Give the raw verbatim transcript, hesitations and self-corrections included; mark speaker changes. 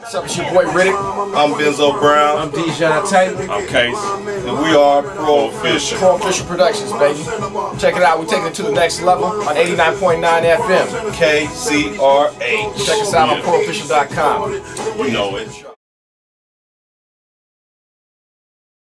Speaker 1: What's up, it's your boy Riddick.
Speaker 2: I'm Benzo Brown.
Speaker 3: I'm Dijon Taylor.
Speaker 4: I'm Case.
Speaker 2: And we are Pro Official.
Speaker 1: Pro Official Productions, baby. Check it out, we're taking it to the next level on eighty-nine point nine F M.
Speaker 2: K C R H.
Speaker 1: Check us out on pro official dot com.
Speaker 2: You know it.